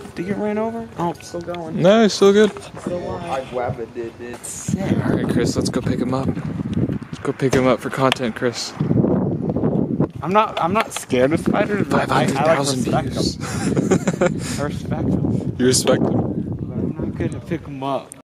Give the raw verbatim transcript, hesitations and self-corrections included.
Did you get ran over? Oh, it's still going. No, it's still good. Still alive. I whap it, did it. Sick. Alright, Chris, let's go pick him up. Let's go pick him up for content, Chris. I'm not. I'm not scared of spiders, but five I, hundred I like thousand respect views. them. I respect them. You respect him? But I'm not gonna pick them up.